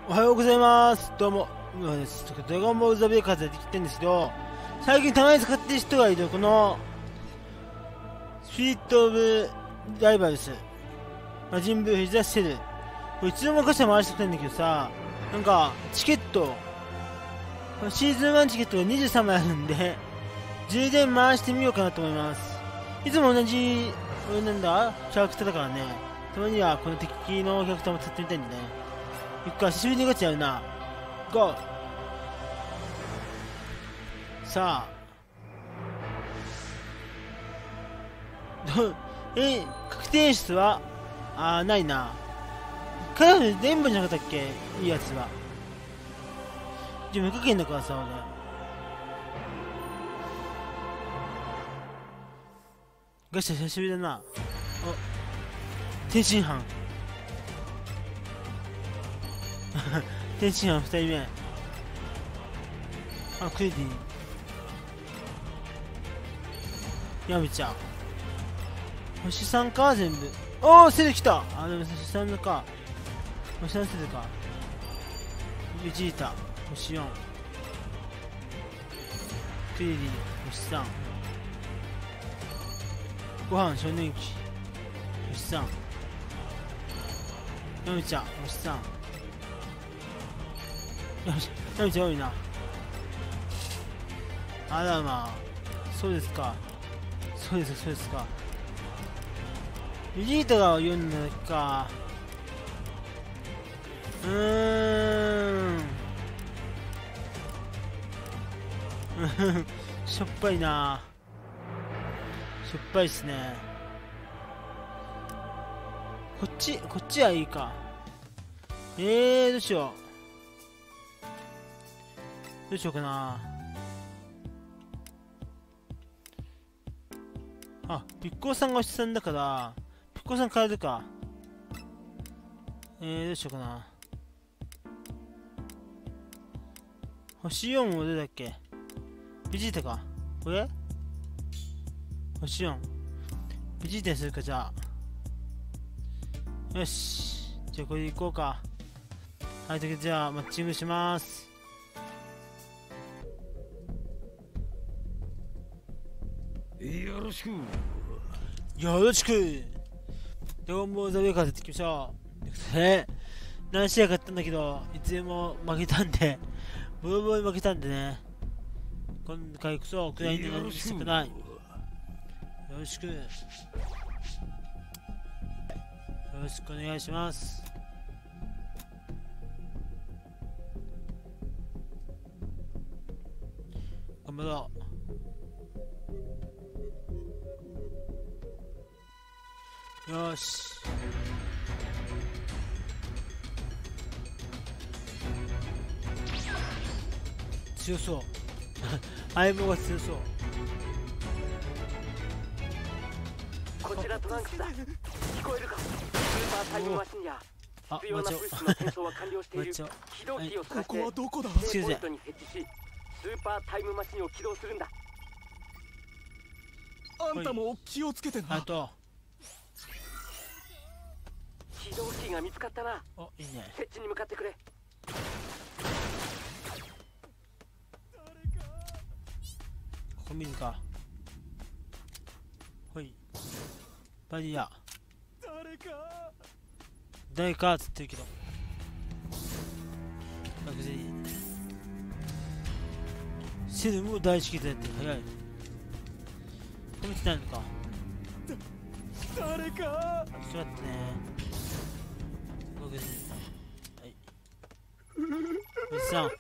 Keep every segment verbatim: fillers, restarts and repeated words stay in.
おはようございます。どうも、今です。ドラゴンボールザビエカーズやってきてるんですけど、最近たまに使ってる人がいる、この、スピリット・オブ・ライバルス、魔人ブー・フィザ・セル。これいつでも昔は回してくれるんだけどさ、なんか、チケット、シーズンワンチケットがにじゅうさんまいあるんで、充電回してみようかなと思います。いつも同じ、なんだ、キャラクターだからね、たまにはこの敵のキャラクターも使ってみたいんでね。いっか、久しぶりにガチやるな。ゴー。さあ。ど、え、確定演出はあー、ないな。カラフル全部じゃなかったっけ、いいやつは。でも無課金だからさ、俺。ガチャ久しぶりだな。お、天津飯。天津飯ふたりめ。あ、クレディやめちゃう。星さんか全部。おお、セル来た。あ、でも星さんのか。星さんセルか。ベジータ星よん。クレディ星さん。ご飯少年期星さん。やめちゃう星さん。よし、やめちゃ多いな。あらまあ、そうですか。そうですか、そうですか。ベジータがよんだか。うーん。しょっぱいな。しょっぱいっすね。こっち、こっちはいいか。えー、どうしよう。どうしようかな。あ、ピッコロさんがおしさんだから、ピッコロさん変えるか。えー、どうしようかな。星よんもどれだっけ。ベジータか。これ星よん。ベジータにするか、じゃあ。よし。じゃあこれでいこうか。はい、というわけでじゃあ、マッチングします。 よろしく。 よろしく。ドラゴンボールザビエカーズやっていきましょう。え何試合勝ったんだけど、いつでも負けたんで、ボロボロに負けたんでね。今回こそ、くらいに何もしたくない。よろしく。よろしくお願いします。頑張ろう。よーし。強そう。相棒が強そう。 こちらトランクスだ。聞こえるか。スーパータイムマシンや必要な物質の転送は完了している。起動キーを探して、ここはどこだ。指定ポイントに設置し、スーパータイムマシンを起動するんだ。 あんたも気をつけてな。 あと起動キーが見つかったな。 お、いいね。 設置に向かってくれ。 ここ見るか。ほい。バリア。 誰か。 誰かっつってるけど。ラグゼリー。セルも大好きだって早い。これ見てないのか。 誰か。 ちょっと待ってね。ラグゼリー。はい。おじさん。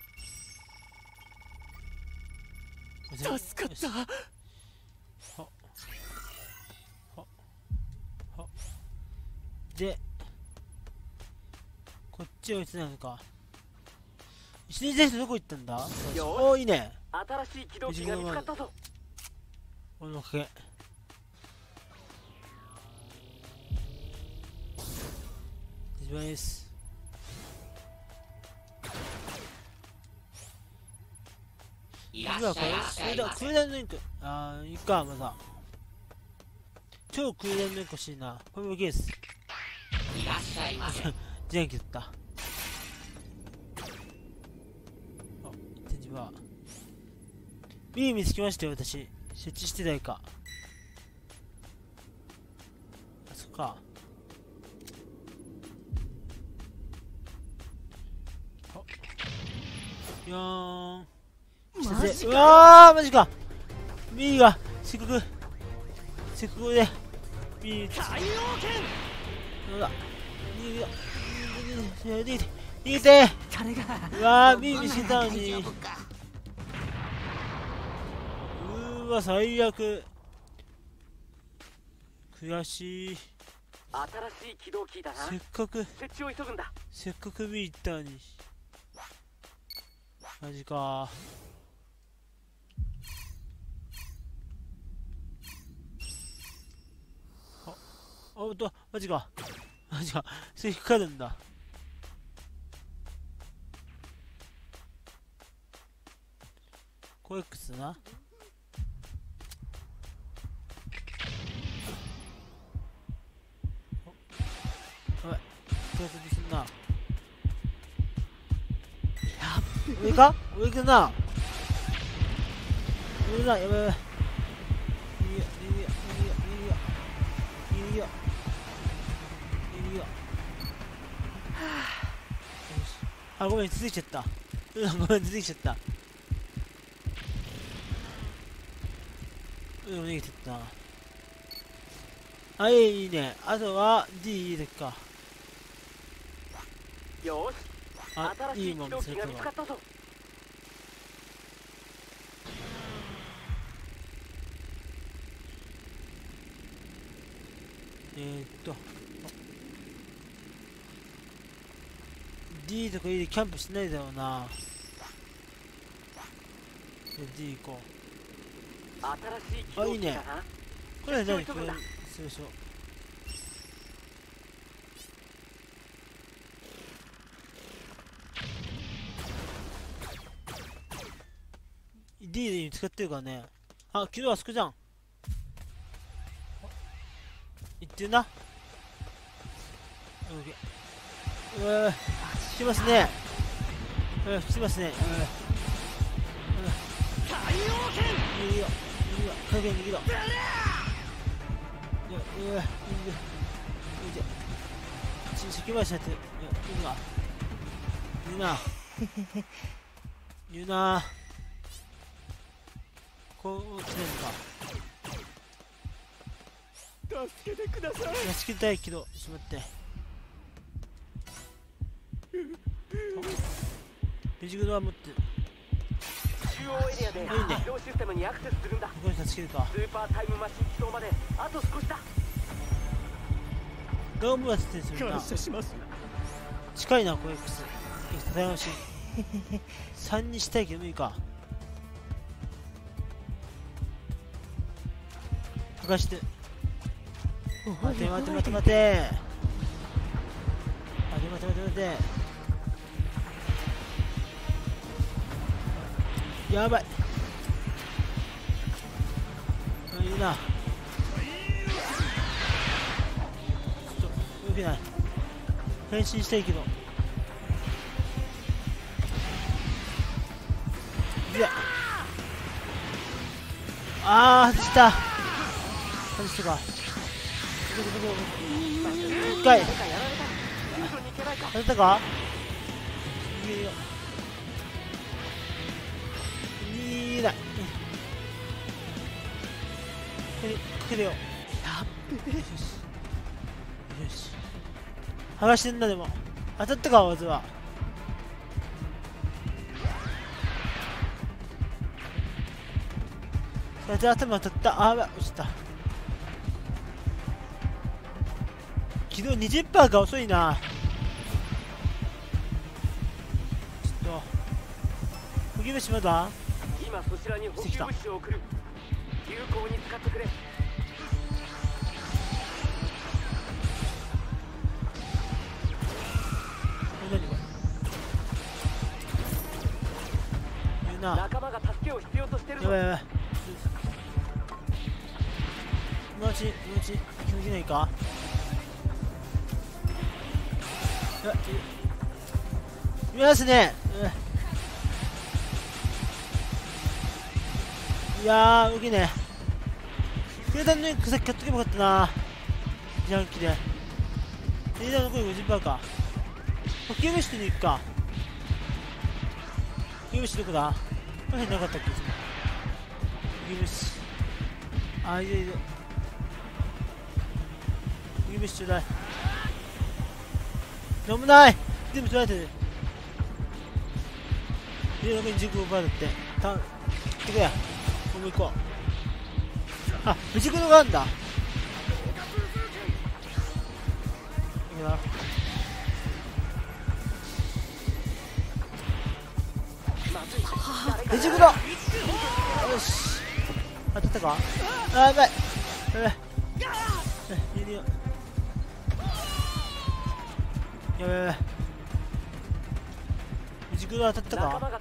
助かった。 はははでこっちは映ないのか。一年生徒どこ行ったんだ。おー、いいね。 新しい起動キーが見つかったぞ。 俺のおかげ。一番いいです。今これ空弾空弾のインク。あー、いいか。まだ超空弾のインク欲しいな。これもゲース。 いらっしゃいませ。 元気だった。 B 見つけましたよ、私。設置してないか。あ、そっか。よーん。マジか。うわー、マジか。B が、せっかく、せっかくで、B、太陽剣。どうだ。逃げよ。逃げて、逃げて。うわー、B 見つけたのに。うーわ、最悪。悔しい。 新しい起動キーだな。 せっかく、 設置を急ぐんだ。 せっかく B 行ったのに。マジか。あ、あ、おっと、マジか。マジか。それ引っかかるんだ。コエックスな。お、やばい。手当てすんな。上か上行くな。上だ、やばいやばい。いいよ、いいよ、いいよ、いいよ、いいよ。いいよ。あ、ごめん、続いちゃった。うん、ごめん、続いちゃった。うん、逃げてったな。はい、いいね。あとは D でか。 よし。 あ、 新しいいいもん、それ起動キーが見つかか。 ったぞ。 えーっと。D とか E でキャンプしないだろうな。D 行こ新しい起動キーだな。 う。これ何これ、そうでしょ。D で見つかってるからね。あ、昨日あそこじゃん。行ってるな。うわうわ、来てますね。うわ、来てますね。うわうわ、太陽剣。逃げよ逃げよ、影逃げろ。うわうわ、逃げてち先回しやってる。いるな、いるな、いるな。こう来てるのか。 助けてください。 助けたいけど、ちょっと待って。ベジグドは持ってる。 中央エリアで自動システムにアクセスするんだ。 ここに助けるか。 スーパータイムマシン起動まであと少しだ。 ドームは設定するな。 感謝します。 近いな、コエックス。戦いましさんにしたいけど無理か。剥がして。待て待て待て待て。待て待て待て待て。やばい。あ、いいな。ちょっと動けない。変身したいけど。いや。あー、外した。外したか。どこどこどこ。一回。外したか。逃げよ。逃げない。かけるよ。やっべえ。よし。よし。剥がしてんだ、でも。当たったか、まずは。それで頭当たった。あー、落ちた。昨日 にじゅっパーセント が遅いな。ちょっと。補給物まだ？ 今そちらに補給物資を送る。有効に使ってくれ。 何これ。言うな。 仲間が助けを必要としてるぞ。 やばいやばい。今のうち今のうち気づけないか。いや、見ますね。 いやー、動きね。クレーターのさっき買っとけばよかったな。自販機で。リーダー残り ごじゅっパーセント か。補給物質に行くか。補給物質どこだ？この辺なかったっけ？補給物質。あ、いるいる。補給物質ちょうだい。なんもない！全部取られてる。リーダー残り じゅうごパーセント だって。た、行ってくれ。ここ行こう。あ、無軸のがあるんだ。いいな。無軸の。よし。当たったか？あ、やばい。やばい。いるよ。やばいやばい。無軸の当たったか？なんかない。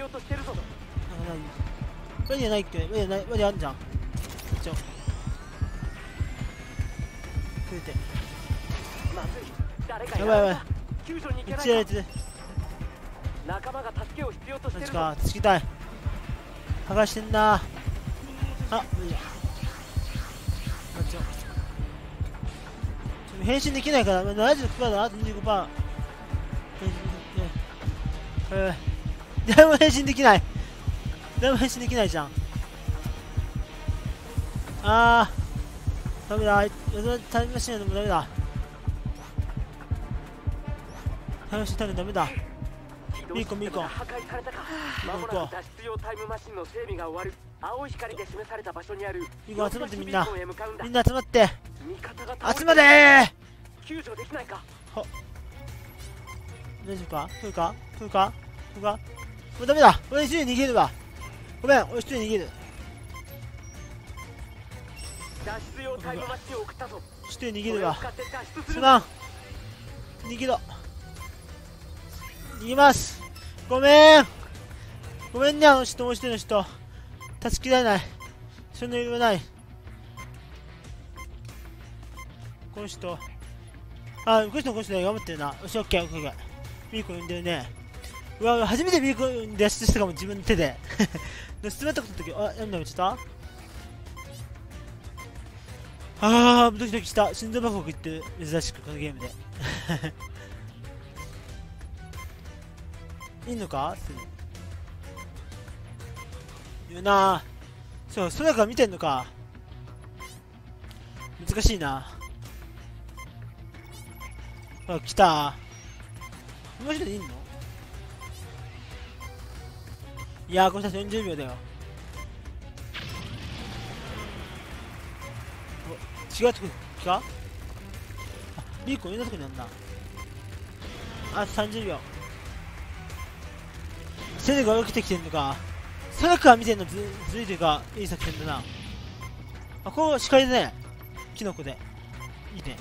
ワニはないっけ？ワニはない、ワニあんじゃん。ちょ。増えて。やばいやばい。いっちやれてる。マジか、つきたい。剥がしてんな。あ、無理だ。あ、ちょ。変身できないから、ななじゅうろくパーセントだ、あと にじゅうごパーセント。変身できない。えー、誰も変身できない。誰も変身できないじゃん。あー、ダメだ。タイムマシンでもダメだ。タイムマシンタイムダメだ。ミーコミーコ。破壊されたか。まもなく脱出用タイムマシンの整備が終わる。青い光で示された場所にある。ミーコ集まってみんな。みんな集まって。集まれー。救助できないか。は。大丈夫か？来るか？来るか？来るか？もうダメだ。俺一人逃げるわ。ごめん、俺一人逃げる。脱出用タイムマシンを送ったぞ。一人逃げるわ。すまん。逃げろ。逃げます。ごめん。ごめんね、あの人、もう一人の人。助けられない。そんな余裕はない。この人。あ、この人、この人ね、頑張ってるな。よし、オッケー、オッケー、オッケー。ミーコ呼んでるね。うわ、初めてミーコ呼んで脱出したかも、自分の手で。進めたこと時、あ、やんなめちゃったあー、ドキドキした。心臓バクバクいってる。珍しく、このゲームで。いいのかすぐ。言うなぁ。そう、空から見てんのか。難しいな。あ、来た。この人でいいの？いやー、この人よんじゅうびょうだよ。違うとこに来た？あ、ビーコンいろんなとこにあんな。あとさんじゅうびょう。セルが起きてきてんのか。空から見てんのずずるいというか、いい作戦だな。あ、こう視界でね。キノコで。いいね。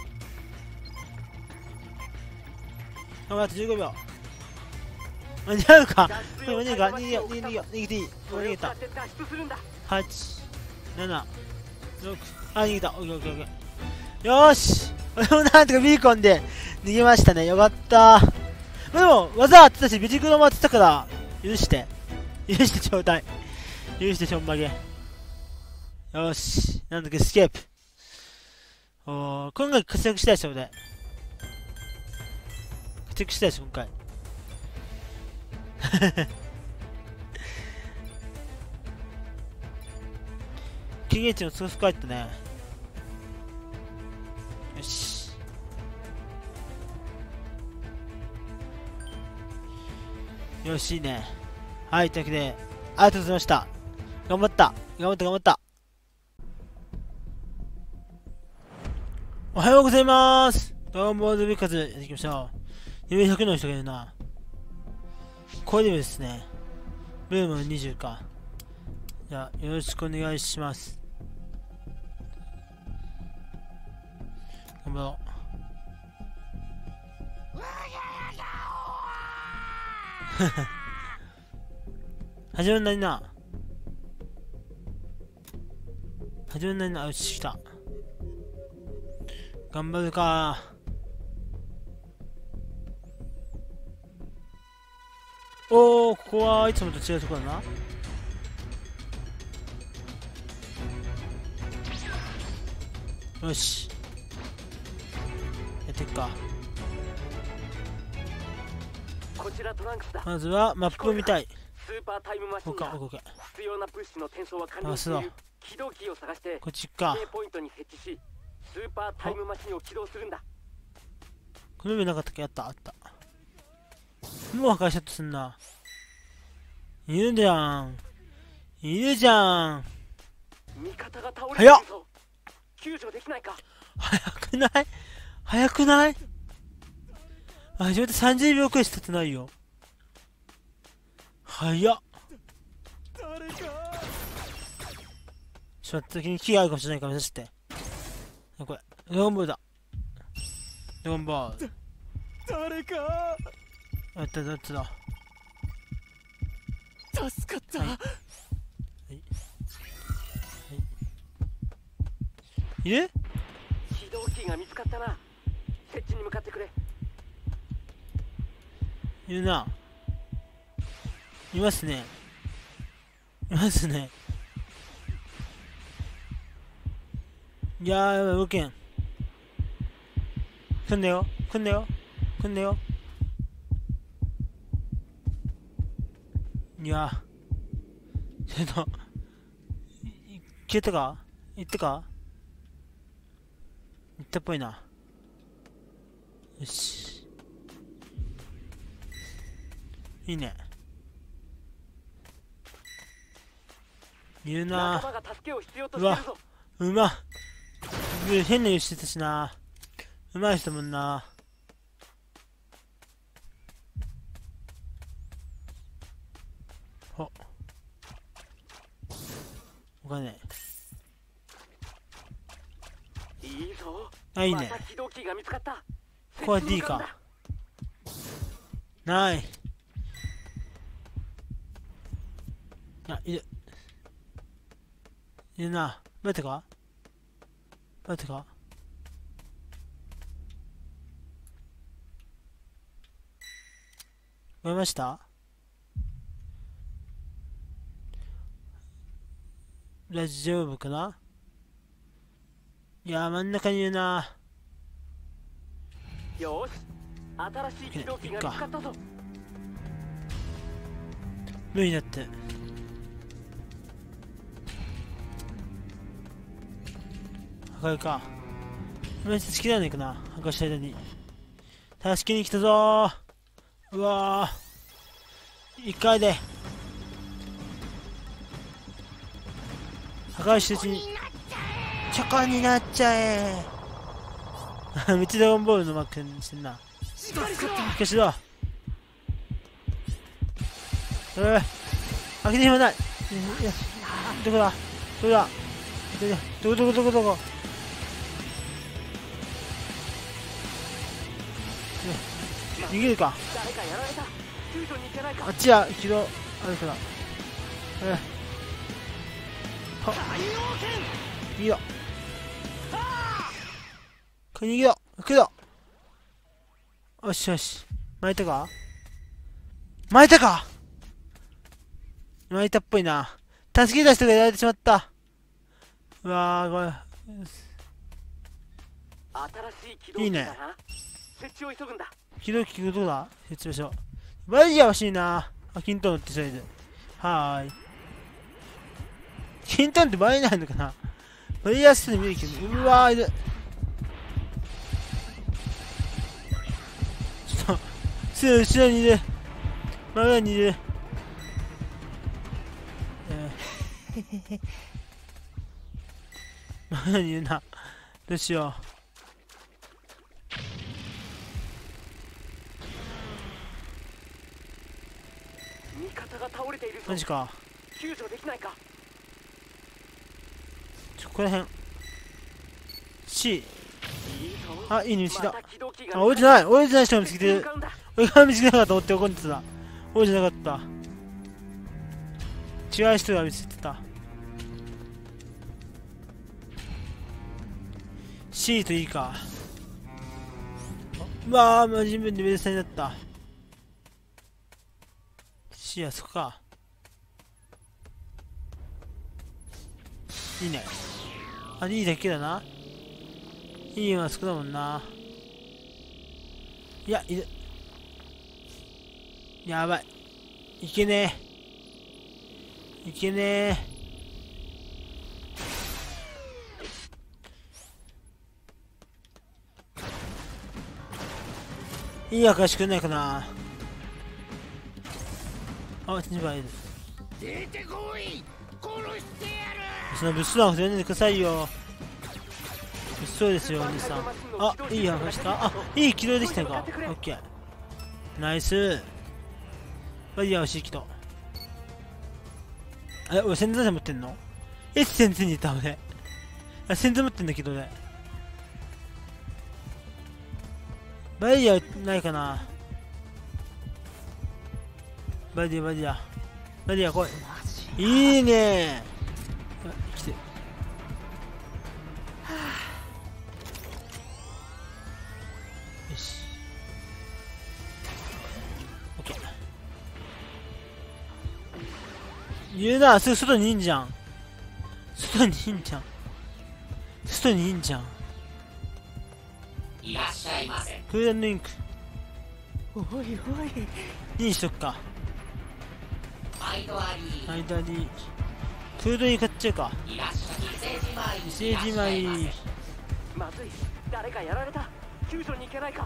あ、あとじゅうごびょう。間に合うか。これ間に合うか。逃げよう、逃げよう、逃げていい。逃げた。はち、なな、ろく。あ、逃げた。オッケーオッケーオッケー。よーし。俺もなんとかビーコンで逃げましたね。よかったー。まあ、でも、技あってたし、ビジクロも当てたから、許して。許してちょうだい。許してちょんまげ。よーし。なんだっけ、スケープ。おー、今回活躍したいでしょ、俺。活躍したいでしょ、今回。経験値のすごく深いってね。よし。よし、いいね。はい、というわけで、ありがとうございました。頑張った。頑張った、頑張った。おはようございまーす。ドラゴンボール部活やっていきましょう。レベルひゃくの人がいるな。これでですね。ブームにじゅうか。じゃあ、よろしくお願いします。頑張ろう。始まんないな。始まんないな。よし、来た。頑張るか。おー、ここはいつもと違うところだな。 よし、やっていくか。 こちらトランクスだ。 まずはマップを見たい。 スーパータイムマシンが必要な物資の転送は完了している。起動キーを探してこっちか。 指定ポイントに設置し、スーパータイムマシンを起動するんだ。 この上なかったっけ？あった、あった。もう破壊しようとすんな。いるじゃん。いるじゃん。 味方が倒れているぞ。救助できないか。 早くない？早くない？あ、始めてさんじゅうびょうくらいしか経ってないよ。早っ。 誰か。 ちょっと先に木があるかもしれないから目指して。これ、ドラゴンボールだ。ドラゴンボール。 誰か。 あったどっちだ。 助かった。 はい。はい。いる？ 起動キーが見つかったな。設置に向かってくれ。 いるな。いますね。いますね。いやー、やばい、動けん。来んだよ、来んだよ、来んだよ。いやー、ちょっと、い消えたか？行ったか？行ったっぽいな。よし。いいね。いるなー。うわ、うまっ。変な色してたしな。うまい人もんな。ほっ。お金。 いいぞ。 あ、いいね。ここは D か。ない。あ、いる。いるな。待ってか待ってか見えました？大丈夫かな？いやー、真ん中にいるな。 よし、新しい起動機が見つかったぞ。 無理だって。破壊か。めっちゃ好きなんだけどな。破壊した間に。助けに来たぞー。うわー。一回で。破壊してるうちに。チョコになっちゃえー。めっちゃドラゴンボールのマークにしてんな。しかしろ。うぅ。開けて暇ない。どこだどこだどこどこどこどこ逃げるか。あっちは一度あるから。えはっ逃げろ逃げろ来るよ。よしよし巻いたか巻いたか巻いたっぽいな。助けた人がやられてしまった。うわー、これ。いいね。起動機どうだ説明しよう。バイヤー欲しいな。あ、キントンってそれで。はーい。キントンってバイないのかな。バイヤー室で見るけど、うわー、いる。ちょっと、すぐ後ろにいる。真上にいる。真上にいるな。どうしよう。マジか。ちょ、ここらへん C。 あ、いいね、道だ。あ、俺じゃない俺じゃない人が見つけてる。俺が見つけなかったと思って怒ってた。俺じゃなかった。違う人が見つけてた。 C といいか。うわー、もう自分で目指さになった。 C はそこか。いいね。あ、いいだけだな。 いいのはそこだもんな。いや、いる。やばい。いけねえ。いけねえ。いい証くんないかな。あ、にばいです。 出てこい、殺してやる。 その物騒なことやんでくださいよ。物騒ですよ、お兄さん。あ、いい話か。あ、いい起動できたのか。オッケー。ナイス。バリアをしきと。え、俺、先頭で持ってんの？え、先頭にいた俺。あ、先頭持ってんだけどね。バリアないかな。バリア、バリア。バリア来い。いいねー。来て。よし。オッケー。言うな、すぐ外にいいんじゃん。外にいいんじゃん。外にいいんじゃん。 いらっしゃいませ。 クーランドインク。 おいおい。 ににしとくか。 間あり。 間に。クードに買っちゃうか。 いらっしゃい。 伊勢じまい。 まずい、誰かやられた。救助に行けないか。は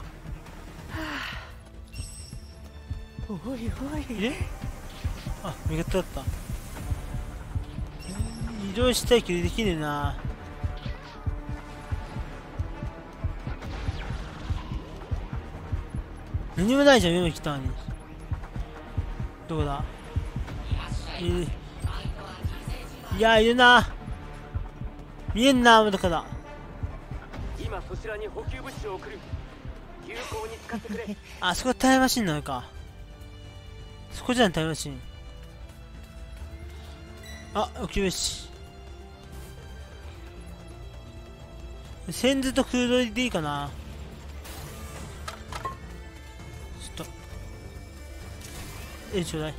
あ、おいおい。 え？あ、味方だった。移動したいけどできねえな。何もないじゃん、今来たのに。どこだ？いる。いや、いるな。見えんな、どこだ。 今そちらに補給物資を送る。有効に使ってくれ。 あそこタイムマシンなのか。そこじゃん、タイムマシン。あ、補給物資。センズとフードでいいかな。ちょっとえちょうだい。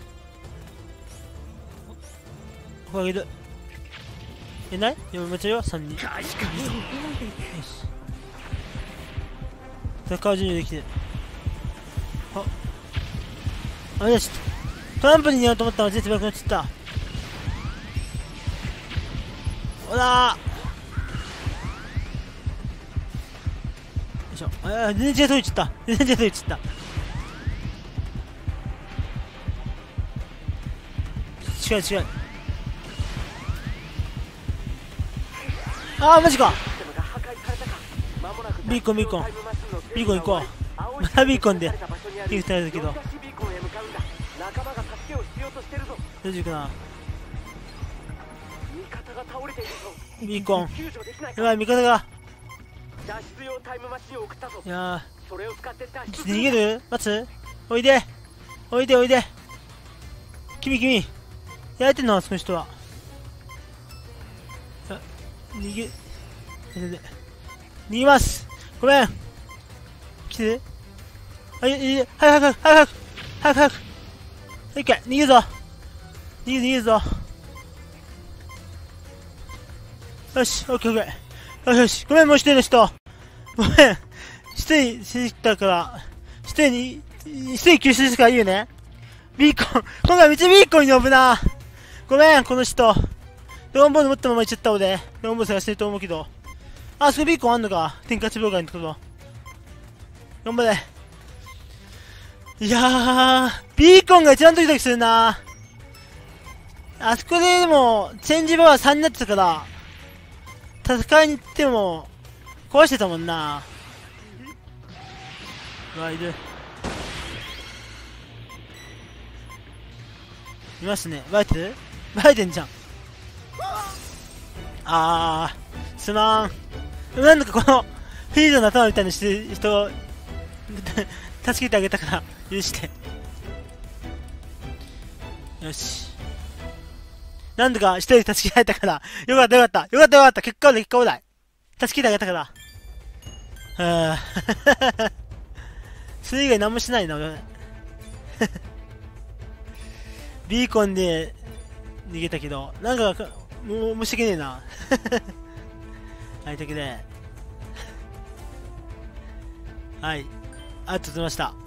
ここあげる。えない？いや、待ちよ、さんにん。よし。戦う準備できてる。あ、あれだ、ちょっとトランプにやろうと思ったら全然なくなっちゃった。ほらー。よいしょ。あ、全然違うとこ行っちゃった。全然違うとこ行っちゃった。違う違う。あー、マジか。ビーコンビーコンビーコン行こう。またビーコンでピンク耐えるけど大丈夫かな。ビーコンやばい、味方が。いやー、逃げる？待つ？おいでおいでおいで。君君やられてんの？その人は。あ、逃げ逃げます。ごめん。来て。はい、いい、早く早く早く早く早く。いけ、逃げるぞ。逃げる逃げるぞ。よし、オッケーオッケー。よしよし、ごめん、もう一人の人。ごめん。一人してきたから、一人に、一人救出してから言うね。ビーコン、今回めっちゃビーコンに呼ぶな。ごめん、この人。ドラゴンボール持ったまま行っちゃったので、ドラゴンボール探してると思うけど。あ、そこビーコンあんのか。天下地妨害のところ。頑張れ。いやー、ビーコンが一番ドキドキするな。あそこででも、チェンジバーさんになってたから、戦いに行っても、壊してたもんな。うわ、いる。いますね。バイてる？バイてんじゃん。あー、すまん。なんだかこの、フィールドの頭みたいにしてる人を、助けてあげたから、許して。よし。なんとか一人助けられたから、よかったよかった。よかったよかった。結果オーライ、結果オーライ。助けてあげたから。はぁ。それ以外何もしないな、俺。ビーコンで逃げたけど、なんか、もう、申し訳ねえな。はい、というわけで、 はい、ありがとうございました。